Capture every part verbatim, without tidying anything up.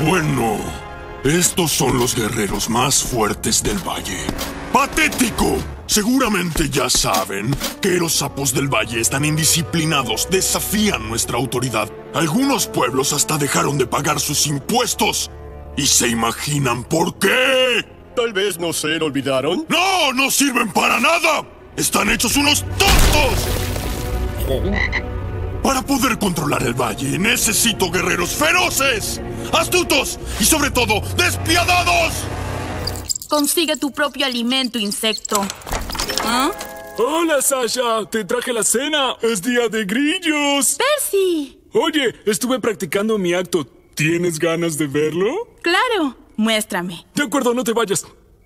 Bueno, estos son los guerreros más fuertes del valle. ¡Patético! Seguramente ya saben que los sapos del valle están indisciplinados, desafían nuestra autoridad. Algunos pueblos hasta dejaron de pagar sus impuestos. ¿Y se imaginan por qué? Tal vez no se lo olvidaron. ¡No! ¡No sirven para nada! ¡Están hechos unos tontos! Para poder controlar el valle, necesito guerreros feroces, astutos y sobre todo, despiadados. Consigue tu propio alimento, insecto. ¿Ah? Hola, Sasha. Te traje la cena. Es día de grillos. ¡Percy! Oye, estuve practicando mi acto. ¿Tienes ganas de verlo? Claro. Muéstrame. De acuerdo, no te vayas.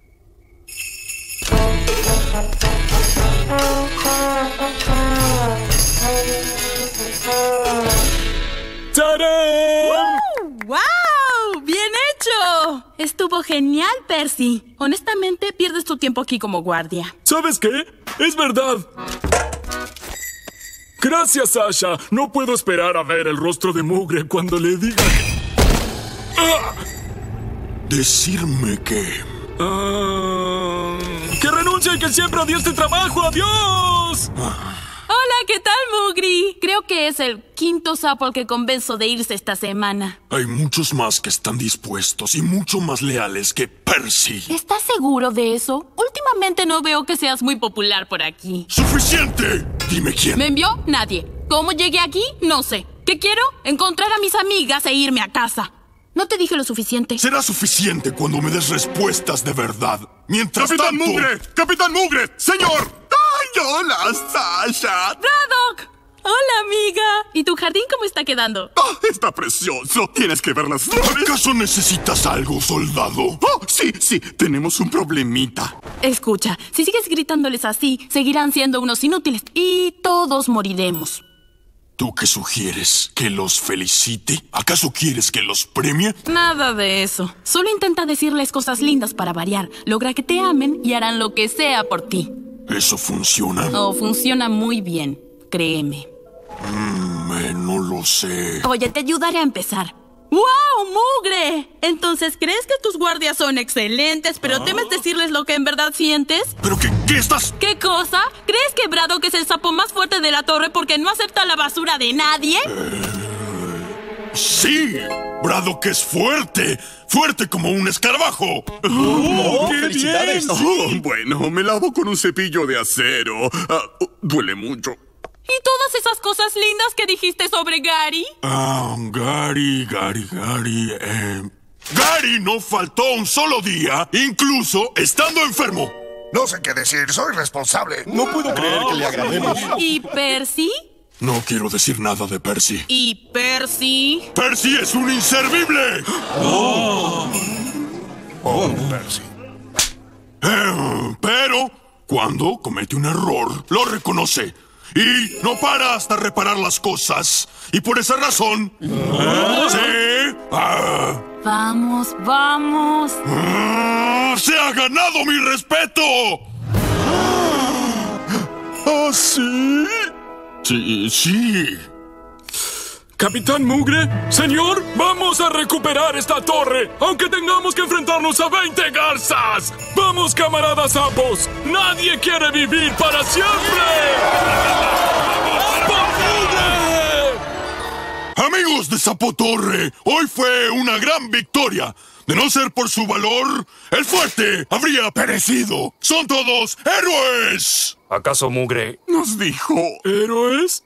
¡Tarán! ¡Wow! ¡Bien hecho! Estuvo genial, Percy. Honestamente, pierdes tu tiempo aquí como guardia. ¿Sabes qué? Es verdad. Gracias, Sasha. No puedo esperar a ver el rostro de Mugre cuando le diga que... ¡Ah! Decirme que... Uh, ¡Que renuncie y que siempre odie este trabajo! ¡Adiós! Hola, ¿qué tal, Mugri? Creo que es el quinto sapo al que convenzo de irse esta semana. Hay muchos más que están dispuestos y mucho más leales que Percy. ¿Estás seguro de eso? Últimamente no veo que seas muy popular por aquí. ¡Suficiente! Dime quién. ¿Me envió? Nadie. ¿Cómo llegué aquí? No sé. ¿Qué quiero? Encontrar a mis amigas e irme a casa. No te dije lo suficiente. Será suficiente cuando me des respuestas de verdad. Mientras ¡Capitán tanto... Mugre! ¡Capitán Mugre! ¡Señor! ¡Ay, hola, Sasha! ¡Braddock! Hola, amiga. ¿Y tu jardín cómo está quedando? Oh, está precioso. Tienes que ver las flores. ¿Acaso necesitas algo, soldado? Oh, sí, sí. Tenemos un problemita. Escucha, si sigues gritándoles así, seguirán siendo unos inútiles y todos moriremos. ¿Tú qué sugieres? ¿Que los felicite? ¿Acaso quieres que los premie? Nada de eso. Solo intenta decirles cosas lindas para variar. Logra que te amen y harán lo que sea por ti. ¿Eso funciona? Oh, funciona muy bien. Créeme. Mm, eh, no lo sé. Oye, te ayudaré a empezar. ¡Wow, Mugre! Entonces, ¿crees que tus guardias son excelentes, pero temes decirles lo que en verdad sientes? ¿Pero qué, qué estás...? ¿Qué cosa? ¿Crees que Braddock es el sapo más fuerte de la torre porque no acepta la basura de nadie? Eh, sí, Braddock es fuerte. Fuerte como un escarabajo. ¡Oh, qué felicidades! bien, Oh, bueno, me lavo con un cepillo de acero. Ah, oh, duele mucho. ¿Y todas esas cosas lindas que dijiste sobre Gary? Ah, Gary, Gary, Gary... Eh... Gary no faltó un solo día, incluso estando enfermo. No sé qué decir, soy responsable. No puedo creer que le agrademos. ¿Y Percy? No quiero decir nada de Percy. ¿Y Percy? ¡Percy es un inservible! Oh, Percy. Eh, pero, cuando comete un error, lo reconoce. Y no para hasta reparar las cosas. Y por esa razón... ¿Ah? Sí... Ah, Vamos, vamos. ah, ¡se ha ganado mi respeto! ¿Ah, sí? Sí, sí. Capitán Mugre, señor, vamos a recuperar esta torre, aunque tengamos que enfrentarnos a veinte garzas. ¡Vamos, camaradas sapos! ¡Nadie quiere vivir para siempre! Amigos de Zapotorre, hoy fue una gran victoria. De no ser por su valor, el fuerte habría perecido. ¡Son todos héroes! ¿Acaso Mugre Nos dijo... ¿Héroes?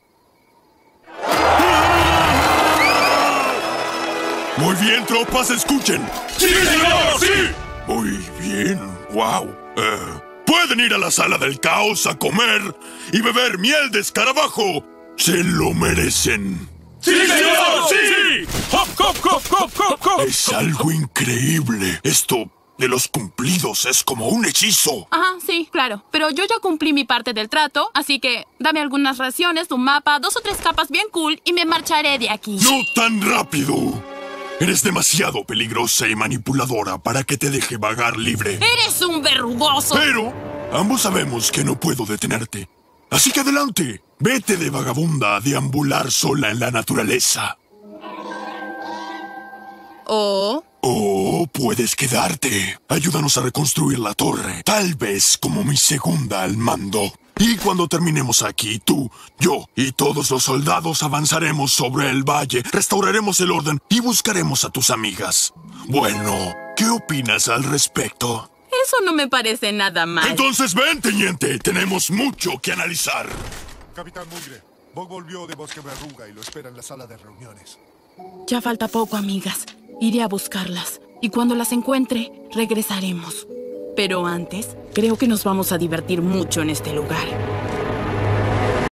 Muy bien, tropas, escuchen. ¡Sí, señor, sí! Muy bien, wow. Eh, pueden ir a la sala del caos a comer y beber miel de escarabajo. Se lo merecen. ¡Sí, señor! ¡Sí! ¡Hop, hop, hop, hop, hop, hop! Es algo increíble. Esto de los cumplidos es como un hechizo. Ajá, sí, claro. Pero yo ya cumplí mi parte del trato, así que dame algunas raciones, un mapa, dos o tres capas bien cool y me marcharé de aquí. ¡No tan rápido! Eres demasiado peligrosa y manipuladora para que te deje vagar libre. ¡Eres un verrugoso! Pero ambos sabemos que no puedo detenerte. Así que adelante, vete de vagabunda a deambular sola en la naturaleza. O... O puedes quedarte. Ayúdanos a reconstruir la torre. Tal vez como mi segunda al mando. Y cuando terminemos aquí, tú, yo y todos los soldados avanzaremos sobre el valle, restauraremos el orden y buscaremos a tus amigas. Bueno, ¿qué opinas al respecto? Eso no me parece nada mal. Entonces ven, teniente. Tenemos mucho que analizar. Capitán Mugre, Bog volvió de Bosque Verruga y lo espera en la sala de reuniones. Ya falta poco, amigas. Iré a buscarlas. Y cuando las encuentre, regresaremos. Pero antes, creo que nos vamos a divertir mucho en este lugar.